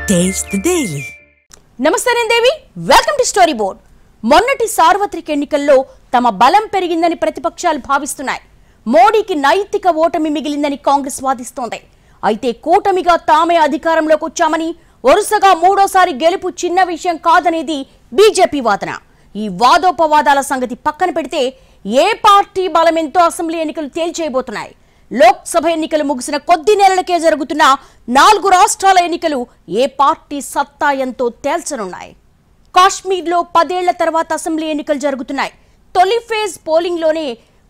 Taste the Daily. నమస్తే Devi, welcome to story board. మొన్నటి సార్వత్రిక ఎన్నికల్లో తమ బలం పెరిగిందని ప్రతిపక్షాలు భావిస్తున్నాయి. మోడీకి నైతిక ఓటమి మిగిలిందని కాంగ్రెస్ వాదిస్తోంది. అయితే కూటమిగా తామే అధికారంలోకి వచ్చామని, వరుసగా మూడోసారి గెలుపు చిన్న విషయం కాదనేది బీజేపీ వాదన. ఈ వాదోపవాదాల సంగతి పక్కన పెడితే ఏ పార్టీ బలమెంతో అసెంబ్లీ ఎన్నికలు తేల్చేయబోతున్నాయి. లోక్సభ ఎన్నికలు ముగిసిన కొద్ది నెలలకే జరుగుతున్న 4 రాష్ట్రాల ఎన్నికలు ఏ పార్టీ సత్తా ఎంతో తేల్చనున్నాయి. కాశ్మీర్లో 10 ఏళ్ల తర్వాత అసెంబ్లీ ఎన్నికలు జరుగుతున్నాయి. తొలి ఫేజ్ పోలింగ్లోనే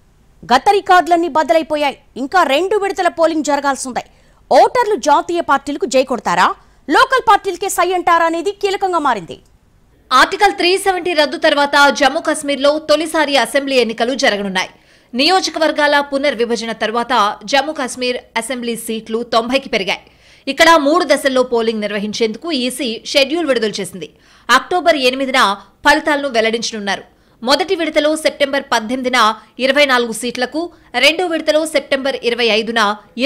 గత రికార్డులన్నీ బద్దలైపోయాయి. ఇంకా 2 విడతల పోలింగ్ జరగాల్సింది. ఓటర్లు జాతీయ పార్టీలకు జై కొడతారా, లోకల్ పార్టీలకే సై అంటారా అనేది కీలకంగా మారింది. ఆర్టికల్ 370 రద్దు తర్వాత జమ్మూ కశ్మీర్లో తొలిసారి అసెంబ్లీ ఎన్నికలు జరగనున్నాయి. నియోజకవర్గాల పునర్విభజన తర్వాత జమ్మూ కశ్మీర్ అసెంబ్లీ సీట్లు 90కి పెరిగాయి. ఇక్కడ 3 దశల్లో పోలింగ్ నిర్వహించేందుకు ఈసీ షెడ్యూల్ విడుదల చేసింది. అక్టోబర్ 8న ఫలితాలను వెల్లడించనున్నారు. మొదటి విడతలో సెప్టెంబర్ 18న 24 సీట్లకు, రెండో విడతలో సెప్టెంబర్ 25న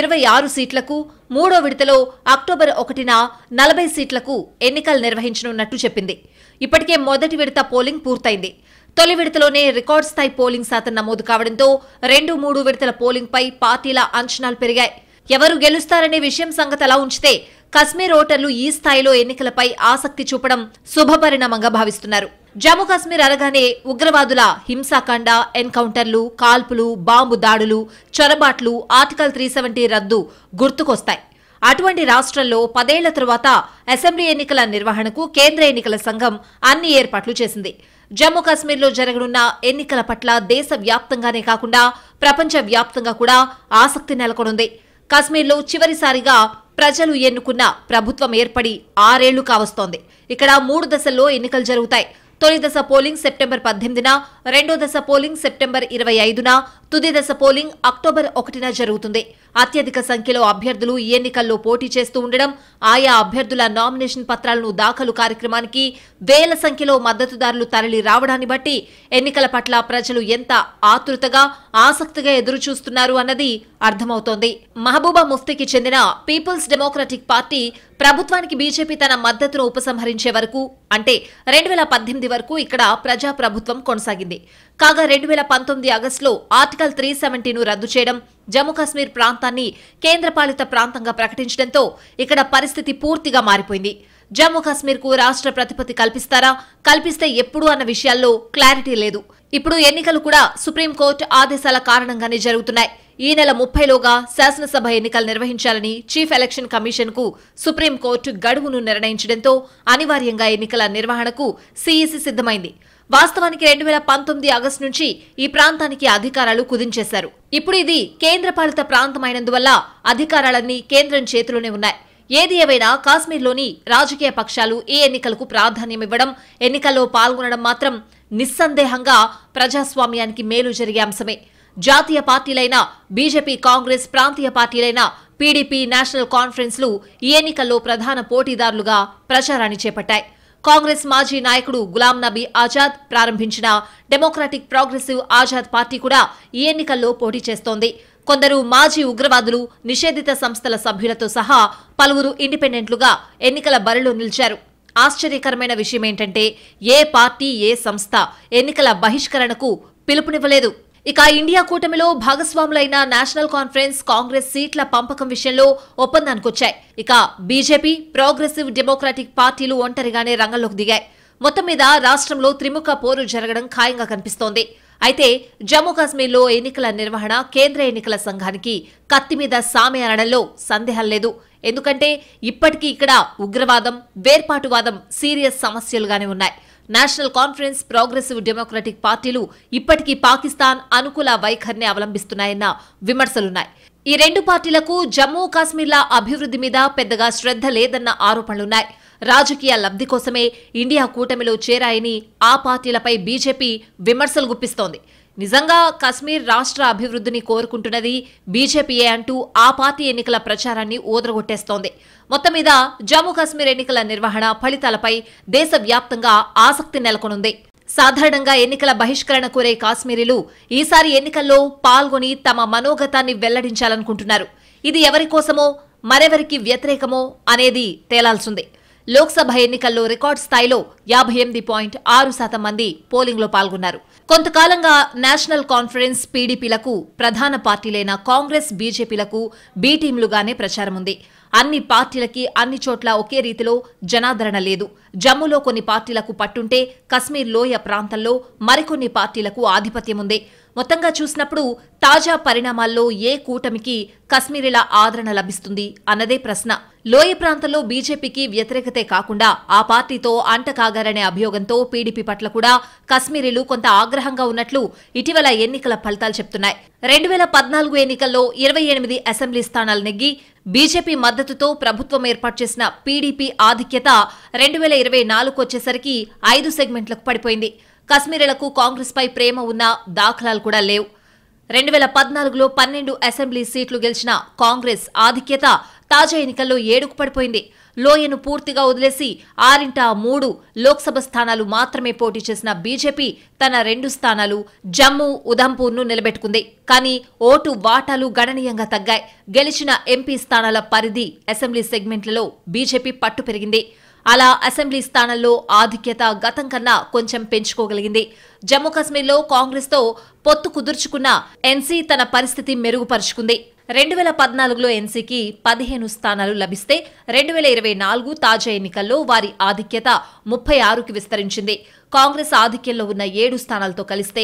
26 సీట్లకు, మూడో విడతలో అక్టోబర్ 1న 40 సీట్లకు ఎన్నికలు నిర్వహించనున్నట్టు చెప్పింది. ఇప్పటికే మొదటి విడత పోలింగ్ పూర్తయింది. తొలి విడతలోనే రికార్డ్ స్థాయి పోలింగ్ శాతం నమోదు కావడంతో 2-3 విడతల పోలింగ్ పై పార్టీల అంచనాలు పెరిగాయి. ఎవరు గెలుస్తారనే విషయం సంగతి అలా ఉంచితే కశ్మీర్ ఓటర్లు ఈ స్థాయిలో ఎన్నికలపై ఆసక్తి చూపడం శుభపరిణామంగా భావిస్తున్నారు. జమ్మూ కశ్మీర్ అనగానే ఉగ్రవాదుల హింసాకాండ, ఎన్కౌంటర్లు, కాల్పులు, బాంబు దాడులు, చొరబాట్లు, ఆర్టికల్ 370 రద్దు గుర్తుకొస్తాయి. అటువంటి రాష్ట్రంలో 10 ఏళ్ల తరువాత అసెంబ్లీ ఎన్నికల నిర్వహణకు కేంద్ర ఎన్నికల సంఘం అన్ని ఏర్పాట్లు చేసింది. జమ్మూ కశ్మీర్లో జరగనున్న ఎన్నికల పట్ల దేశవ్యాప్తంగానే కాకుండా ప్రపంచ వ్యాప్తంగా కూడా ఆసక్తి నెలకొనుంది. కశ్మీర్లో చివరిసారిగా ప్రజలు ఎన్నుకున్న ప్రభుత్వం ఏర్పడి 6 ఏళ్లు కావస్తోంది. ఇక్కడ 3 దశల్లో ఎన్నికలు జరుగుతాయి. తొలి దశ పోలింగ్ సెప్టెంబర్ 18న, రెండో దశ పోలింగ్ సెప్టెంబర్ 25న, తుది దశ పోలింగ్ అక్టోబర్ 1న జరుగుతుంది. అత్యధిక సంఖ్యలో అభ్యర్థులు ఈ ఎన్నికల్లో పోటీ చేస్తూ ఉండడం, ఆయా అభ్యర్థుల నామినేషన్ పత్రాలను దాఖలు కార్యక్రమానికి వేల సంఖ్యలో మద్దతుదారులు తరలి రావడాన్ని బట్టి ఎన్నికల పట్ల ప్రజలు ఎంత ఆతృతగా, ఆసక్తిగా ఎదురుచూస్తున్నారు అన్నది అర్థమవుతోంది. మహబూబా ముఫ్తీకి చెందిన పీపుల్స్ డెమోక్రటిక్ పార్టీ ప్రభుత్వానికి బీజేపీ తన మద్దతును ఉపసంహరించే వరకు, అంటే 2018 వరకు ఇక్కడ ప్రజాప్రభుత్వం కొనసాగింది. కాగా 2019 ఆగస్టులో ఆర్టికల్ 370ను రద్దు చేయడం, జమ్మూ కశ్మీర్ ప్రాంతాన్ని కేంద్రపాలిత ప్రాంతంగా ప్రకటించడంతో ఇక్కడ పరిస్థితి పూర్తిగా మారిపోయింది. జమ్మూ కశ్మీర్కు రాష్ట్ర ప్రతిపత్తి కల్పిస్తారా, కల్పిస్తే ఎప్పుడు అన్న విషయాల్లో క్లారిటీ లేదు. ఇప్పుడు ఎన్నికలు కూడా సుప్రీంకోర్టు ఆదేశాల కారణంగానే జరుగుతున్నాయి. ఈ నెల 30లోగా శాసనసభ ఎన్నికలు నిర్వహించాలని చీఫ్ ఎలక్షన్ కమిషన్ కు సుప్రీంకోర్టు గడువును నిర్ణయించడంతో అనివార్యంగా ఎన్నికల నిర్వహణకు సీఈసీ సిద్ధమైంది. వాస్తవానికి 2019 ఆగస్టు నుంచి ఈ ప్రాంతానికి అధికారాలు కుదించేశారు. ఇప్పుడు ఇది కేంద్రపాలిత ప్రాంతమైనందువల్ల అధికారాలన్నీ కేంద్రం చేతిలోనే ఉన్నాయి. ఏది ఏవైనా కాశ్మీర్లోని రాజకీయ పక్షాలు ఈ ఎన్నికలకు ప్రాధాన్యమివ్వడం, ఎన్నికల్లో పాల్గొనడం మాత్రం నిస్సందేహంగా ప్రజాస్వామ్యానికి మేలు జరిగే అంశమే. జాతీయ పార్టీలైన బీజేపీ, కాంగ్రెస్, ప్రాంతీయ పార్టీలైన పీడీపీ, నేషనల్ కాన్ఫరెన్స్లు ఈ ఎన్నికల్లో ప్రధాన పోటీదారులుగా ప్రచారాన్ని చేపట్టాయి. కాంగ్రెస్ మాజీ నాయకుడు గులాం నబీ ఆజాద్ ప్రారంభించిన డెమోక్రాటిక్ ప్రోగ్రెసివ్ ఆజాద్ పార్టీ కూడా ఈ ఎన్నికల్లో పోటీ చేస్తోంది. కొందరు మాజీ ఉగ్రవాదులు, నిషేధిత సంస్థల సభ్యులతో సహా పలువురు ఇండిపెండెంట్లుగా ఎన్నికల బరిలో నిలిచారు. ఆశ్చర్యకరమైన విషయం ఏంటంటే ఏ పార్టీ, ఏ సంస్థ ఎన్నికల బహిష్కరణకు పిలుపునివ్వలేదు. ఇక ఇండియా కూటమిలో భాగస్వాములైన నేషనల్ కాన్ఫరెన్స్, కాంగ్రెస్ సీట్ల పంపకం విషయంలో ఒప్పందానికొచ్చాయి. ఇక బీజేపీ, ప్రోగ్రెసివ్ డెమోక్రాటిక్ పార్టీలు ఒంటరిగానే రంగంలోకి దిగాయి. మొత్తం మీద రాష్ట్రంలో త్రిముఖ పోరు జరగడం ఖాయంగా కనిపిస్తోంది. అయితే జమ్మూ కాశ్మీర్లో ఎన్నికల నిర్వహణ కేంద్ర ఎన్నికల సంఘానికి కత్తి మీద సామె అనడంలో సందేహం లేదు. ఎందుకంటే ఇప్పటికీ ఇక్కడ ఉగ్రవాదం, వేర్పాటువాదం సీరియస్ సమస్యలుగానే ఉన్నాయి. నేషనల్ కాన్ఫరెన్స్, ప్రోగ్రెసివ్ డెమోక్రటిక్ పార్టీలు ఇప్పటికీ పాకిస్తాన్ అనుకూల వైఖరిని అవలంబిస్తున్నాయన్న విమర్శలున్నాయి. ఈ 2 పార్టీలకు జమ్మూ కాశ్మీర్ల అభివృద్ధి మీద పెద్దగా శ్రద్ధ లేదన్న ఆరోపణలున్నాయి. రాజకీయ లబ్ధి కోసమే ఇండియా కూటమిలో చేరాయని ఆ పార్టీలపై బీజేపీ విమర్శలు గుప్పిస్తోంది. నిజంగా కశ్మీర్ రాష్ట్ర అభివృద్ధిని కోరుకుంటున్నది బీజేపీయే అంటూ ఆ పార్టీ ఎన్నికల ప్రచారాన్ని ఊదరగొట్టేస్తోంది. మొత్తం మీద జమ్మూ కశ్మీర్ ఎన్నికల నిర్వహణ ఫలితాలపై దేశవ్యాప్తంగా ఆసక్తి నెలకొనుంది. సాధారణంగా ఎన్నికల బహిష్కరణ కోరే కాశ్మీరీలు ఈసారి ఎన్నికల్లో పాల్గొని తమ మనోగతాన్ని వెల్లడించాలనుకుంటున్నారు. ఇది ఎవరి కోసమో, మరెవరికి వ్యతిరేకమో అనేది తేలాల్సిందే. లోక్సభ ఎన్నికల్లో రికార్డు స్థాయిలో 58.6% మంది పోలింగ్లో పాల్గొన్నారు. కొంతకాలంగా నేషనల్ కాన్ఫరెన్స్ పీడీపీలకు ప్రధాన పార్టీలైన కాంగ్రెస్, బీజేపీలకు బి టీంలుగానే ప్రచారం ఉంది. అన్ని పార్టీలకి అన్ని చోట్ల ఒకే రీతిలో జనాదరణ లేదు. జమ్మూలో కొన్ని పార్టీలకు పట్టుంటే కశ్మీర్ లోయ ప్రాంతంలో మరికొన్ని పార్టీలకు ఆధిపత్యం ఉంది. మొత్తంగా చూసినప్పుడు తాజా పరిణామాల్లో ఏ కూటమికి కశ్మీరీల ఆదరణ లభిస్తుంది అన్నదే ప్రశ్న. లోయ ప్రాంతంలో బీజేపీకి వ్యతిరేకతే కాకుండా ఆ పార్టీతో అంటకాగారనే అభియోగంతో పీడీపీ పట్ల కూడా కశ్మీరీలు కొంత ఆగ్రహంగా ఉన్నట్లు ఇటీవల ఎన్నికల ఫలితాలు చెప్తున్నాయి. 2014 ఎన్నికల్లో 28 అసెంబ్లీ స్థానాలు నెగ్గి బీజేపీ మద్దతుతో ప్రభుత్వం ఏర్పాటు చేసిన పీడీపీ ఆధిక్యత 2024 వచ్చేసరికి 5 సెగ్మెంట్లకు పడిపోయింది. కశ్మీరీలకు కాంగ్రెస్ పై ప్రేమ ఉన్న దాఖలాలు కూడా లేవు. 2014లో 12 అసెంబ్లీ సీట్లు గెలిచిన కాంగ్రెస్ ఆధిక్యత తాజా ఎన్నికల్లో 7కు పడిపోయింది. లోయను పూర్తిగా వదిలేసి 6 లోక్సభ స్థానాలు మాత్రమే పోటీ చేసిన బీజేపీ తన 2 స్థానాలు జమ్మూ, ఉధంపూర్ను నిలబెట్టుకుంది. కానీ ఓటు వాటాలు గణనీయంగా తగ్గాయి. గెలిచిన ఎంపీ స్థానాల పరిధి అసెంబ్లీ సెగ్మెంట్లలో బీజేపీ పట్టు పెరిగింది. అలా అసెంబ్లీ స్థానాల్లో ఆధిక్యత గతం కన్నా కొంచెం పెంచుకోగలిగింది. జమ్మూ కశ్మీర్లో కాంగ్రెస్తో పొత్తు కుదుర్చుకున్న ఎన్సీ తన పరిస్థితి మెరుగుపరుచుకుంది. 2014లో ఎన్సీకి 15 స్థానాలు లభిస్తే 2024 తాజా ఎన్నికల్లో వారి ఆధిక్యత 36కి విస్తరించింది. కాంగ్రెస్ ఆధిక్యంలో ఉన్న 7 స్థానాలతో కలిస్తే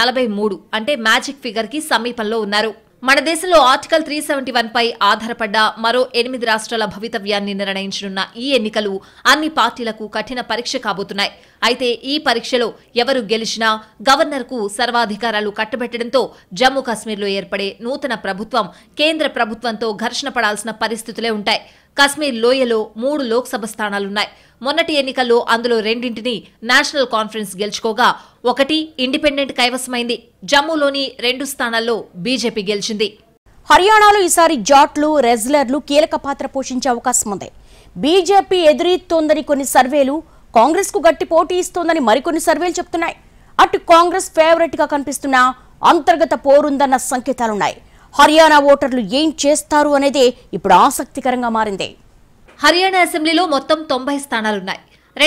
43 అంటే మ్యాజిక్ ఫిగర్ కి సమీపంలో ఉన్నారు. మన దేశంలో ఆర్టికల్ 371 పై ఆధారపడ్డ మరో 8 రాష్ట్రాల భవితవ్యాన్ని నిర్ణయించనున్న ఈ ఎన్నికలు అన్ని పార్టీలకు కఠిన పరీక్ష కాబోతున్నాయి. అయితే ఈ పరీక్షలో ఎవరు గెలిచినా గవర్నర్కు సర్వాధికారాలు కట్టబెట్టడంతో జమ్మూ కశ్మీర్లో ఏర్పడే నూతన ప్రభుత్వం కేంద్ర ప్రభుత్వంతో ఘర్షణ పడాల్సిన పరిస్థితులే ఉంటాయి. కశ్మీర్ లోయలో 3 లోక్సభ స్థానాలున్నాయి. మొన్నటి ఎన్నికల్లో అందులో 2 నేషనల్ కాన్ఫరెన్స్ గెలుచుకోగా 1 ఇండిపెండెంట్ కైవసమైంది. జమ్మూలోని 2 స్థానాల్లో బీజేపీ గెలిచింది. హర్యానాలో ఈసారి జాట్లు, రెజ్లర్లు కీలక పాత్ర పోషించే అవకాశం ఉంది. బీజేపీ ఎదురీస్తోందని కొన్ని సర్వేలు, కాంగ్రెస్ కు గట్టి పోటీ ఇస్తోందని మరికొన్ని సర్వేలు చెప్తున్నాయి. అటు కాంగ్రెస్ ఫేవరెట్ గా కనిపిస్తున్న అంతర్గత పోరుందన్న సంకేతాలున్నాయి. హర్యానా ఓటర్లు ఏం చేస్తారు అనేదే ఇప్పుడు ఆసక్తికరంగా మారింది. హర్యానా అసెంబ్లీలో మొత్తం 90 స్థానాలున్నాయి.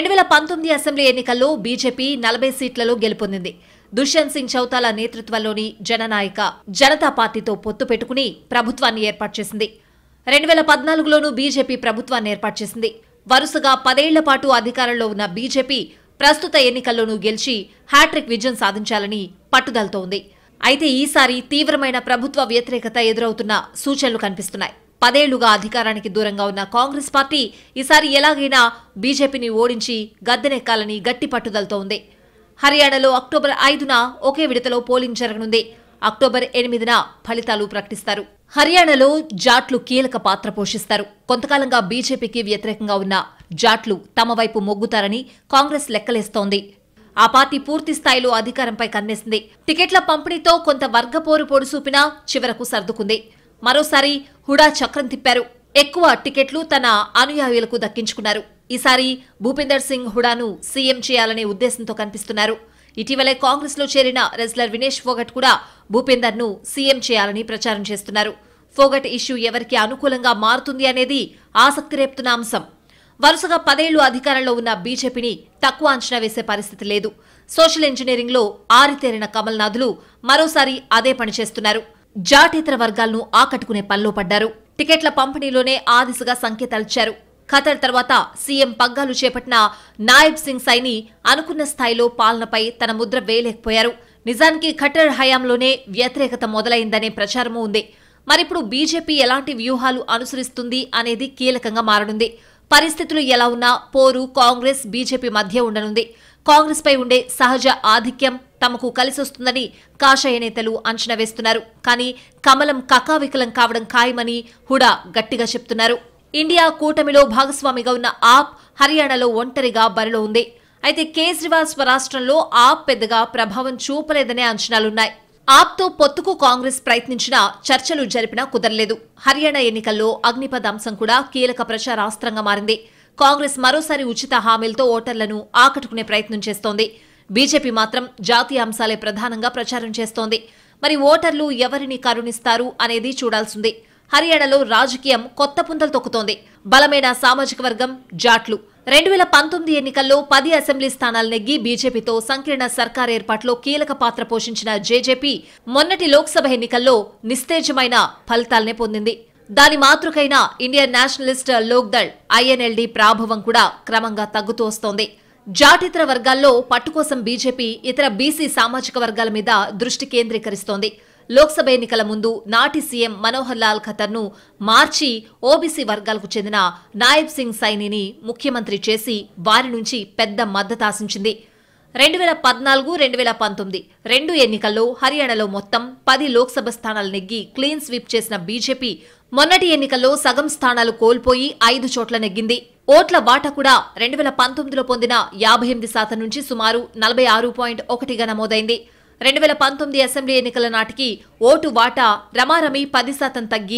2019 అసెంబ్లీ ఎన్నికల్లో బీజేపీ 40 సీట్లలో గెలుపొందింది. దుష్యంత్ సింగ్ చౌతాలా నేతృత్వంలోని జననాయక జనతా పార్టీతో పొత్తు పెట్టుకుని ప్రభుత్వాన్ని ఏర్పాటు చేసింది. 2014లోనూ బీజేపీ ప్రభుత్వాన్ని ఏర్పాటు చేసింది. వరుసగా 10 ఏళ్ల పాటు అధికారంలో ఉన్న బీజేపీ ప్రస్తుత ఎన్నికల్లోనూ గెలిచి హ్యాట్రిక్ విజయం సాధించాలని పట్టుదలతో ఉంది. అయితే ఈసారి తీవ్రమైన ప్రభుత్వ వ్యతిరేకత ఎదురవుతున్న సూచనలు కనిపిస్తున్నాయి. 10 ఏళ్లుగా అధికారానికి దూరంగా ఉన్న కాంగ్రెస్ పార్టీ ఈసారి ఎలాగైనా బీజేపీని ఓడించి గద్దెనెక్కాలని గట్టి పట్టుదలతో ఉంది. హర్యానాలో అక్టోబర్ 5న ఒకే విడతలో పోలింగ్ జరగనుంది. అక్టోబర్ 8న ఫలితాలు ప్రకటిస్తారు. హర్యానాలో జాట్లు కీలక పాత్ర పోషిస్తారు. కొంతకాలంగా బీజేపీకి వ్యతిరేకంగా ఉన్న జాట్లు తమ వైపు మొగ్గుతారని కాంగ్రెస్ లెక్కలేస్తోంది. ఆ పార్టీ పూర్తి స్థాయిలో అధికారంపై కన్నేసింది. టికెట్ల పంపిణీతో కొంత వర్గపోరు పొడిసూపినా చివరకు సర్దుకుంది. మరోసారి హుడా చక్రం తిప్పారు. ఎక్కువ టికెట్లు తన అనుయాయులకు దక్కించుకున్నారు. ఈసారి భూపీందర్ సింగ్ హుడాను సీఎం చేయాలనే ఉద్దేశంతో కనిపిస్తున్నారు. ఇటీవలే కాంగ్రెస్ లో చేరిన రెజ్లర్ వినేష్ ఫోగట్ కూడా భూపీందర్ ను సీఎం చేయాలని ప్రచారం చేస్తున్నారు. ఫోగట్ ఇష్యూ ఎవరికి అనుకూలంగా మారుతుంది అనేది ఆసక్తి రేపుతున్న అంశం. వరుసగా 10 ఏళ్లు అధికారంలో ఉన్న బీజేపీని తక్కువ అంచనా వేసే పరిస్థితి లేదు. సోషల్ ఇంజనీరింగ్ లో ఆరితేరిన కమల్నాథులు మరోసారి అదే పని చేస్తున్నారు. జాటేతర వర్గాలను ఆకట్టుకునే పనిలో పడ్డారు. టికెట్ల పంపిణీలోనే ఆ దిశగా సంకేతాలిచ్చారు. ఖతర్ తర్వాత సీఎం పగ్గాలు చేపట్టిన నాయబ్ సింగ్ సైని అనుకున్న స్థాయిలో పాలనపై తన ముద్ర వేయలేకపోయారు. నిజానికి ఖట్టర్ హయాంలోనే వ్యతిరేకత మొదలైందనే ప్రచారమూ ఉంది. మరిప్పుడు బీజేపీ ఎలాంటి వ్యూహాలు అనుసరిస్తుంది అనేది కీలకంగా మారనుంది. పరిస్థితులు ఎలా ఉన్నా పోరు కాంగ్రెస్, బీజేపీ మధ్య ఉండనుంది. కాంగ్రెస్ పై ఉండే సహజ ఆధిక్యం తమకు కలిసొస్తుందని కాషాయ నేతలు అంచనా వేస్తున్నారు. కానీ కమలం కకావికలం కావడం ఖాయమని హుడా గట్టిగా చెప్తున్నారు. ఇండియా కూటమిలో భాగస్వామిగా ఉన్న ఆప్ హర్యానాలో ఒంటరిగా బరిలో ఉంది. అయితే కేజ్రీవాల్ స్వరాష్ట్రంలో ఆప్ పెద్దగా ప్రభావం చూపలేదనే అంచనాలున్నాయి. ఆప్తో పొత్తుకు కాంగ్రెస్ ప్రయత్నించినా చర్చలు జరిపినా కుదరలేదు. హర్యానా ఎన్నికల్లో అగ్నిపథ్ అంశం కూడా కీలక ప్రచారాస్త్రంగా మారింది. కాంగ్రెస్ మరోసారి ఉచిత హామీలతో ఓటర్లను ఆకట్టుకునే ప్రయత్నం చేస్తోంది. బీజేపీ మాత్రం జాతీయ అంశాలే ప్రధానంగా ప్రచారం చేస్తోంది. మరి ఓటర్లు ఎవరిని కరుణిస్తారు అనేది చూడాల్సింది. హర్యానాలో రాజకీయం కొత్త పుంతలు తొక్కుతోంది. బలమైన సామాజిక వర్గం జాట్లు, 2019 ఎన్నికల్లో 10 అసెంబ్లీ స్థానాలు నెగ్గి బీజేపీతో సంకీర్ణ సర్కార్ ఏర్పాటులో కీలక పాత్ర పోషించిన జేజేపీ మొన్నటి లోక్సభ ఎన్నికల్లో నిస్తేజమైన ఫలితాలనే పొందింది. దాని మాతృకైన ఇండియన్ నేషనలిస్ట్ లోక్దళ్ ఐఎన్ఎల్డీ ప్రాభవం కూడా క్రమంగా తగ్గుతూ వస్తోంది. జాటితర వర్గాల్లో పట్టుకోసం బీజేపీ ఇతర బీసీ సామాజిక వర్గాల మీద దృష్టి కేంద్రీకరిస్తోంది. లోక్సభ ఎన్నికల ముందు నాటి సీఎం మనోహర్ లాల్ ఖట్టర్ను మార్చి ఓబీసీ వర్గాలకు చెందిన నాయబ్ సింగ్ సైనిని ముఖ్యమంత్రి చేసి వారి నుంచి పెద్ద మద్దతు ఆశించింది. 2014-2019 రెండు ఎన్నికల్లో హర్యానాలో మొత్తం 10 లోక్సభ స్థానాలు నెగ్గి క్లీన్ స్వీప్ చేసిన బీజేపీ మొన్నటి ఎన్నికల్లో సగం స్థానాలు కోల్పోయి 5 చోట్ల నెగ్గింది. ఓట్ల వాటా కూడా 2019లో పొందిన 58% నుంచి సుమారు 46.1గా నమోదైంది. 2019 అసెంబ్లీ ఎన్నికల నాటికి ఓటు వాటా రమారమి 10% తగ్గి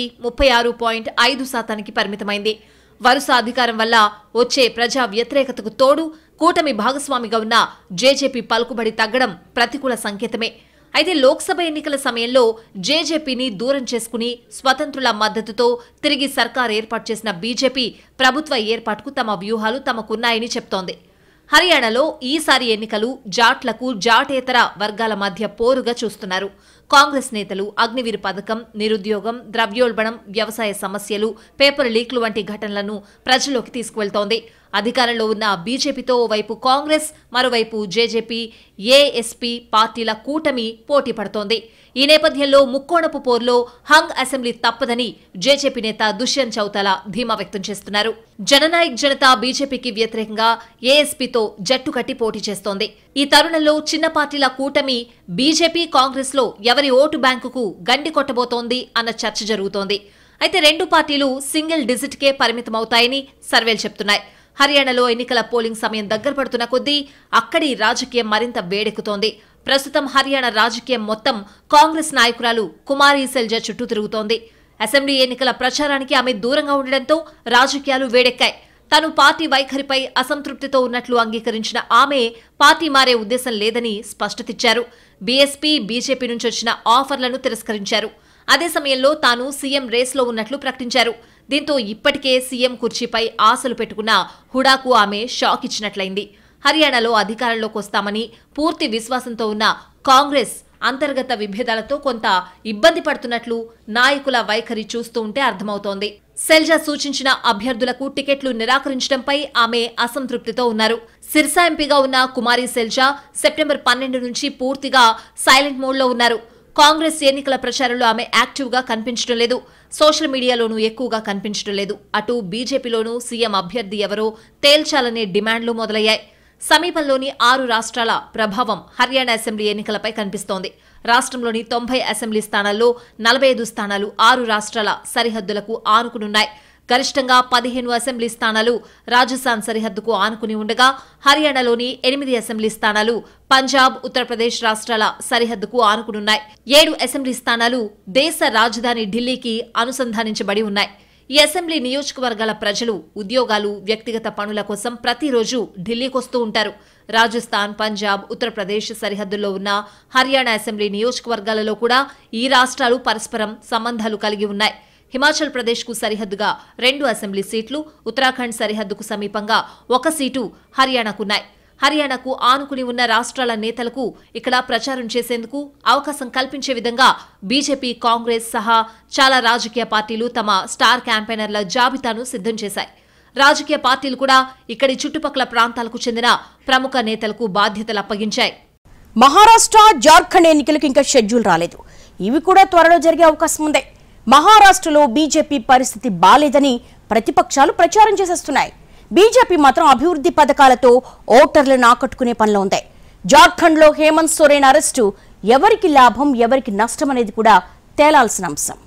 36.5%కి పరిమితమైంది. వరుస అధికారం వల్ల వచ్చే ప్రజా వ్యతిరేకతకు తోడు కూటమి భాగస్వామిగా ఉన్న జేజేపీ పలుకుబడి తగ్గడం ప్రతికూల సంకేతమే. అయితే లోక్సభ ఎన్నికల సమయంలో జేజేపీని దూరం చేసుకుని స్వతంత్రుల మద్దతుతో తిరిగి సర్కార్ ఏర్పాటు చేసిన బీజేపీ ప్రభుత్వ ఏర్పాటుకు తమ వ్యూహాలు తమకున్నాయని చెప్తోంది. హర్యానాలో ఈసారి ఎన్నికలు జాట్లకు జాటేతర వర్గాల మధ్య పోరుగా చూస్తున్నారు. కాంగ్రెస్ నేతలు అగ్నివీర్ పథకం, నిరుద్యోగం, ద్రవ్యోల్బణం, వ్యవసాయ సమస్యలు, పేపర్ లీక్లు వంటి ఘటనలను ప్రజల్లోకి తీసుకువెళ్తోంది. అధికారంలో ఉన్న బీజేపీతో ఓవైపు కాంగ్రెస్, మరోవైపు జేజేపీ, ఏఎస్పీ పార్టీల కూటమి పోటీ పడుతోంది. ఈ నేపథ్యంలో ముక్కోణపు పోరులో హంగ్ అసెంబ్లీ తప్పదని జేజేపీ నేత దుష్యంత్ చౌతాలా ధీమా వ్యక్తం చేస్తున్నారు. జననాయక్ జనతా బీజేపీకి వ్యతిరేకంగా ఏఎస్పీతో జట్టు కట్టి పోటీ చేస్తోంది. ఈ తరుణంలో చిన్న పార్టీల కూటమి బీజేపీ, కాంగ్రెస్ లో ఎవరి ఓటు బ్యాంకుకు గండి కొట్టబోతోంది అన్న చర్చ జరుగుతోంది. అయితే రెండు పార్టీలు సింగిల్ డిజిట్కే పరిమితమవుతాయని సర్వేలు చెప్తున్నాయి. హర్యానాలో ఎన్నికల పోలింగ్ సమయం దగ్గర పడుతున్న కొద్దీ అక్కడి రాజకీయం మరింత వేడెక్కుతోంది. ప్రస్తుతం హర్యానా రాజకీయం మొత్తం కాంగ్రెస్ నాయకురాలు కుమారి సెల్జా చుట్టూ తిరుగుతోంది. అసెంబ్లీ ఎన్నికల ప్రచారానికి ఆమె దూరంగా ఉండడంతో రాజకీయాలు వేడెక్కాయి. తాను పార్టీ వైఖరిపై అసంతృప్తితో ఉన్నట్లు అంగీకరించిన ఆమె పార్టీ మారే ఉద్దేశం లేదని స్పష్టతిచ్చారు. బీఎస్పీ, బీజేపీ నుంచి వచ్చిన ఆఫర్లను తిరస్కరించారు. అదే సమయంలో తాను సీఎం రేస్లో ఉన్నట్లు ప్రకటించారు. దీంతో ఇప్పటికే సీఎం కుర్చీపై ఆశలు పెట్టుకున్న హుడాకు ఆమె షాక్ ఇచ్చినట్లయింది. హర్యానాలో అధికారంలోకి వస్తామని పూర్తి విశ్వాసంతో ఉన్న కాంగ్రెస్ అంతర్గత విభేదాలతో కొంత ఇబ్బంది పడుతున్నట్లు నాయకుల వైఖరి చూస్తూ ఉంటే అర్థమవుతోంది. సెల్జా సూచించిన అభ్యర్థులకు టికెట్లు నిరాకరించడంపై ఆమె అసంతృప్తితో ఉన్నారు. సిర్సా ఎంపీగా ఉన్న కుమారి సెల్జా సెప్టెంబర్ 12 నుంచి పూర్తిగా సైలెంట్ మోడ్లో ఉన్నారు. కాంగ్రెస్ ఎన్నికల ప్రచారంలో ఆమె యాక్టివ్గా కనిపించడం లేదు. సోషల్ మీడియాలోనూ ఎక్కువగా కనిపించడం లేదు. అటు బీజేపీలోనూ సీఎం అభ్యర్థి ఎవరో తేల్చాలనే డిమాండ్లు మొదలయ్యాయి. సమీపంలోని 6 రాష్ట్రాల ప్రభావం హర్యానా అసెంబ్లీ ఎన్నికలపై కనిపిస్తోంది. రాష్ట్రంలోని 90 అసెంబ్లీ స్థానాల్లో 45 స్థానాలు 6 రాష్ట్రాల సరిహద్దులకు ఆనుకునున్నాయి. గరిష్టంగా 15 అసెంబ్లీ స్థానాలు రాజస్థాన్ సరిహద్దుకు ఆనుకుని ఉండగా హర్యానాలోని 8 అసెంబ్లీ స్థానాలు పంజాబ్, ఉత్తరప్రదేశ్ రాష్ట్రాల సరిహద్దుకు ఆనుకునున్నాయి. 7 అసెంబ్లీ స్థానాలు దేశ రాజధాని ఢిల్లీకి అనుసంధానించబడి ఉన్నాయి. ఈ అసెంబ్లీ నియోజకవర్గాల ప్రజలు ఉద్యోగాలు, వ్యక్తిగత పనుల కోసం ప్రతిరోజు ఢిల్లీకొస్తూ ఉంటారు. రాజస్థాన్, పంజాబ్, ఉత్తరప్రదేశ్ సరిహద్దుల్లో ఉన్న హర్యానా అసెంబ్లీ నియోజకవర్గాలలో కూడా ఈ రాష్ట్రాలు పరస్పరం సంబంధాలు కలిగి ఉన్నాయి. హిమాచల్ ప్రదేశ్కు సరిహద్దుగా 2 అసెంబ్లీ సీట్లు, ఉత్తరాఖండ్ సరిహద్దుకు సమీపంగా 1 సీటు హర్యానాకున్నాయి. హర్యానాకు ఆనుకుని ఉన్న రాష్ట్రాల నేతలకు ఇక్కడ ప్రచారం చేసేందుకు అవకాశం కల్పించే విధంగా బీజేపీ, కాంగ్రెస్ సహా చాలా రాజకీయ పార్టీలు తమ స్టార్ క్యాంపెయినర్ల జాబితాను సిద్ధం చేశాయి. రాజకీయ పార్టీలు కూడా ఇక్కడి చుట్టుపక్కల ప్రాంతాలకు చెందిన ప్రముఖ నేతలకు బాధ్యతలు అప్పగించాయి. మహారాష్ట్ర, జార్ఖండ్ ఎన్నికలకు ఇంకా షెడ్యూల్ రాలేదు. ఇవి కూడా త్వరలో జరిగే అవకాశం ఉంది. మహారాష్ట్రలో బీజేపీ పరిస్థితి బాలేదని ప్రతిపక్షాలు ప్రచారం చేసేస్తున్నాయి. బీజేపీ మాత్రం అభివృద్ధి పథకాలతో ఓటర్లను ఆకట్టుకునే పనిలో ఉంది. జార్ఖండ్లో హేమంత్ సోరెన్ అరెస్టు ఎవరికి లాభం, ఎవరికి నష్టం అనేది కూడా తేలాల్సిన అంశం.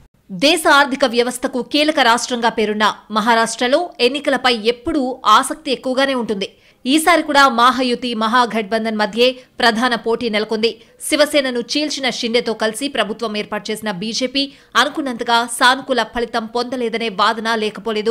దేశ ఆర్థిక వ్యవస్థకు కీలక రాష్ట్రంగా పేరున్న మహారాష్ట్రలో ఎన్నికలపై ఎప్పుడూ ఆసక్తి ఎక్కువగానే ఉంటుంది. ఈసారి కూడా మహాయుతి, మహాగఠబంధన్ మధ్యే ప్రధాన పోటీ నెలకొంది. శివసేనను చీల్చిన షిండేతో కలిసి ప్రభుత్వం ఏర్పాటు చేసిన బీజేపీ అనుకున్నంతగా సానుకూల ఫలితం పొందలేదనే వాదన లేకపోలేదు.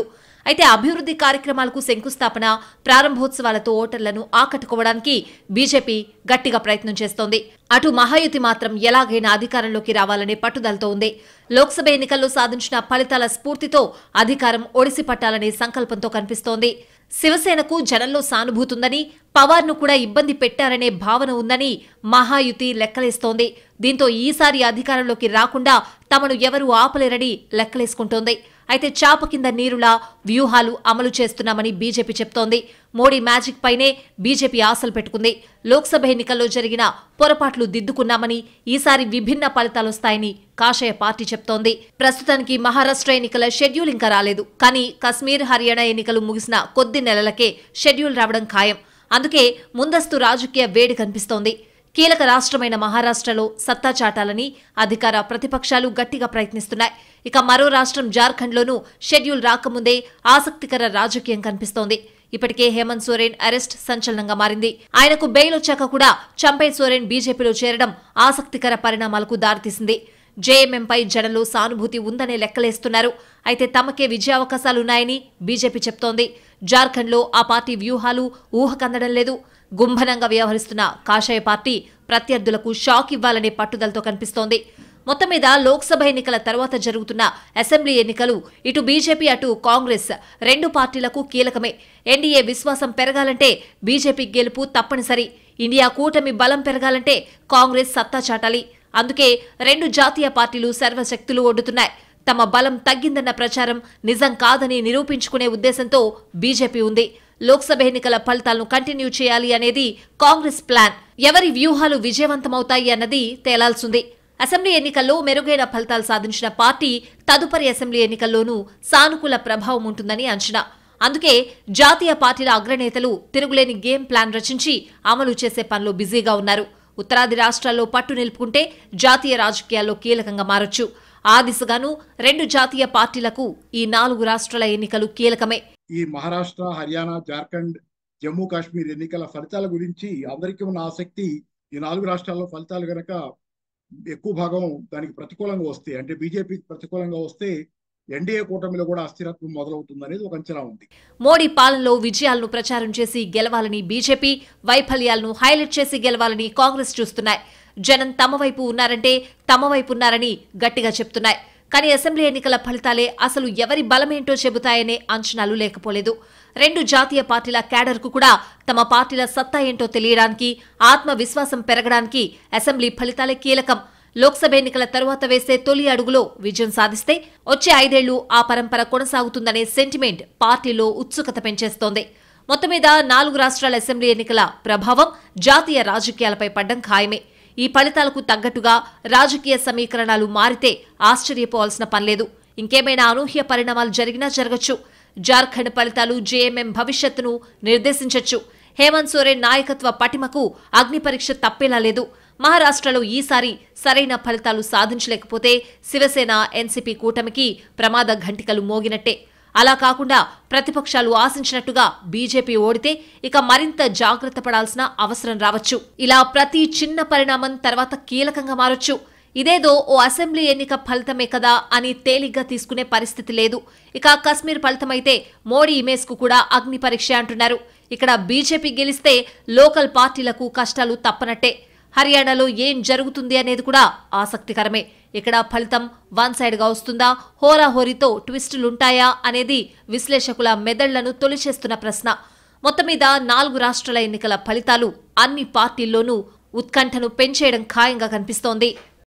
అయితే అభివృద్ధి కార్యక్రమాలకు శంకుస్థాపన, ప్రారంభోత్సవాలతో ఓటర్లను ఆకట్టుకోవడానికి బీజేపీ గట్టిగా ప్రయత్నం చేస్తోంది. అటు మహాయుతి మాత్రం ఎలాగైనా అధికారంలోకి రావాలనే పట్టుదలతో ఉంది. లోక్సభ ఎన్నికల్లో సాధించిన ఫలితాల స్ఫూర్తితో అధికారం ఒడిసి పట్టాలనే సంకల్పంతో కనిపిస్తోంది. శివసేనకు జనంలో సానుభూతుందని, పవార్ను కూడా ఇబ్బంది పెట్టారనే భావన ఉందని మహాయుతి లెక్కలేస్తోంది. దీంతో ఈసారి అధికారంలోకి రాకుండా తమను ఎవరూ ఆపలేరని లెక్కలేసుకుంటోంది. అయితే చాప కింద నీరులా వ్యూహాలు అమలు చేస్తున్నామని బీజేపీ చెప్తోంది. మోడీ మ్యాజిక్ పైనే బీజేపీ ఆశలు పెట్టుకుంది. లోక్సభ ఎన్నికల్లో జరిగిన పొరపాట్లు దిద్దుకున్నామని, ఈసారి విభిన్న ఫలితాలొస్తాయని కాషాయ పార్టీ చెప్తోంది. ప్రస్తుతానికి మహారాష్ట్ర ఎన్నికల షెడ్యూల్ ఇంకా రాలేదు. కానీ కశ్మీర్, హర్యానా ఎన్నికలు ముగిసిన కొద్ది నెలలకే షెడ్యూల్ రావడం ఖాయం. అందుకే ముందస్తు రాజకీయ వేడి కనిపిస్తోంది. కీలక రాష్ట్రమైన మహారాష్ట్రలో సత్తా చాటాలని అధికార ప్రతిపక్షాలు గట్టిగా ప్రయత్నిస్తున్నాయి. ఇక మరో రాష్ట్రం జార్ఖండ్లోనూ షెడ్యూల్ రాకముందే ఆసక్తికర రాజకీయం కనిపిస్తోంది. ఇప్పటికే హేమంత్ సోరెన్ అరెస్ట్ సంచలనంగా మారింది. ఆయనకు బెయిల్ వచ్చాక కూడా చంపై సోరెన్ బీజేపీలో చేరడం ఆసక్తికర పరిణామాలకు దారితీసింది. జేఎంఎంపై జనంలో సానుభూతి ఉందనే లెక్కలేస్తున్నారు. అయితే తమకే విజయావకాశాలున్నాయని బీజేపీ చెప్తోంది. జార్ఖండ్లో ఆ పార్టీ వ్యూహాలు ఊహకందడం లేదు. గుంభనంగా వ్యవహరిస్తున్న కాషాయ పార్టీ ప్రత్యర్థులకు షాక్ ఇవ్వాలనే పట్టుదలతో కనిపిస్తోంది. మొత్తం మీద లోక్సభ ఎన్నికల తర్వాత జరుగుతున్న అసెంబ్లీ ఎన్నికలు ఇటు బీజేపీ అటు కాంగ్రెస్ రెండు పార్టీలకు కీలకమే. ఎన్డీఏ విశ్వాసం పెరగాలంటే బీజేపీ గెలుపు తప్పనిసరి. ఇండియా కూటమి బలం పెరగాలంటే కాంగ్రెస్ సత్తా చాటాలి. అందుకే రెండు జాతీయ పార్టీలు సర్వశక్తులు ఒడ్డుతున్నాయి. తమ బలం తగ్గిందన్న ప్రచారం నిజం కాదని నిరూపించుకునే ఉద్దేశంతో బీజేపీ ఉంది. లోక్సభ ఎన్నికల ఫలితాలను కంటిన్యూ చేయాలి అనేది కాంగ్రెస్ ప్లాన్. ఎవరి వ్యూహాలు విజయవంతమవుతాయి అన్నది తేలాల్సింది. అసెంబ్లీ ఎన్నికల్లో మెరుగైన ఫలితాలు సాధించిన పార్టీ తదుపరి అసెంబ్లీ ఎన్నికల్లోనూ సానుకూల ప్రభావం ఉంటుందని అంచనా. అందుకే జాతీయ పార్టీల అగ్రనేతలు తిరుగులేని గేమ్ ప్లాన్ రచించి అమలు చేసే పనిలో బిజీగా ఉన్నారు. ఉత్తరాది రాష్ట్రాల్లో పట్టు నిలుపుకుంటే జాతీయ రాజకీయాల్లో కీలకంగా మారొచ్చు. ఆ దిశగాను రెండు జాతీయ పార్టీలకు ఈ 4 రాష్ట్రాల ఎన్నికలు కీలకమే. ఈ మహారాష్ట్ర, హర్యానా, జార్ఖండ్, జమ్మూ కాశ్మీర్ ఎన్నికల ఫలితాల గురించి అందరికీ ఉన్న ఆసక్తి ఈ 4 రాష్ట్రాల్లో ఫలితాలు గనక ఎక్కువ భాగం దానికి ప్రతికూలంగా వస్తే, అంటే బీజేపీకి ప్రతికూలంగా వస్తే ఎన్డీఏ కూటమిలో కూడా అస్థిరత్వం మొదలవుతుందనేది ఒక అంచనా ఉంది. మోడీ పాలనలో విజయాలను ప్రచారం చేసి గెలవాలని బీజేపీ, వైఫల్యాలను హైలైట్ చేసి గెలవాలని కాంగ్రెస్ చూస్తున్నాయి. జనం తమ వైపు ఉన్నారంటే తమ వైపు ఉన్నారని గట్టిగా చెప్తున్నాయి. కానీ అసెంబ్లీ ఎన్నికల ఫలితాలే అసలు ఎవరి బలమేంటో చెబుతాయనే అంచనాలు లేకపోలేదు. రెండు జాతీయ పార్టీల క్యాడర్కు కూడా తమ పార్టీల సత్తా ఏంటో తెలియడానికి, ఆత్మవిశ్వాసం పెరగడానికి అసెంబ్లీ ఫలితాలే కీలకం. లోక్సభ ఎన్నికల తరువాత వేసే తొలి అడుగులో విజయం సాధిస్తే వచ్చే 5 ఏళ్లు ఆ పరంపర కొనసాగుతుందనే సెంటిమెంట్ పార్టీలో ఉత్సుకత పెంచేస్తోంది. మొత్తం మీద 4 రాష్ట్రాల అసెంబ్లీ ఎన్నికల ప్రభావం జాతీయ రాజకీయాలపై పడ్డం ఖాయమే. ఈ ఫలితాలకు తగ్గట్టుగా రాజకీయ సమీకరణాలు మారితే ఆశ్చర్యపోవాల్సిన పనిలేదు. ఇంకేమైనా అనూహ్య పరిణామాలు జరిగినా జరగచ్చు. జార్ఖండ్ ఫలితాలు జేఎంఎం భవిష్యత్తును నిర్దేశించొచ్చు. హేమంత్ సోరెన్ నాయకత్వ పటిమకు అగ్ని పరీక్ష తప్పేలా లేదు. మహారాష్ట్రలో ఈసారి సరైన ఫలితాలు సాధించలేకపోతే శివసేన, ఎన్సీపీ కూటమికి ప్రమాద ఘంటికలు మోగినట్టే. అలా కాకుండా ప్రతిపక్షాలు ఆశించినట్టుగా బీజేపీ ఓడితే ఇక మరింత జాగ్రత్త పడాల్సిన అవసరం రావచ్చు. ఇలా ప్రతి చిన్న పరిణామం తర్వాత కీలకంగా మారొచ్చు. ఇదేదో ఓ అసెంబ్లీ ఎన్నిక ఫలితమే కదా అని తేలిగ్గా తీసుకునే పరిస్థితి లేదు. ఇక కశ్మీర్ ఫలితమైతే మోడీ ఇమేజ్ కు కూడా అగ్ని పరీక్ష అంటున్నారు. ఇక్కడ బీజేపీ గెలిస్తే లోకల్ పార్టీలకు కష్టాలు తప్పనట్టే. హర్యానాలో ఏం జరుగుతుంది అనేది కూడా ఆసక్తికరమే. ఇక్కడ ఫలితం వన్ సైడ్ గా వస్తుందా, హోరాహోరీతో ట్విస్టులుంటాయా అనేది విశ్లేషకుల మెదళ్లను తొలిచేస్తున్న ప్రశ్న. మొత్తం మీద 4 రాష్ట్రాల ఎన్నికల ఫలితాలు అన్ని పార్టీల్లోనూ ఉత్కంఠను పెంచేయడం ఖాయంగా కనిపిస్తోంది.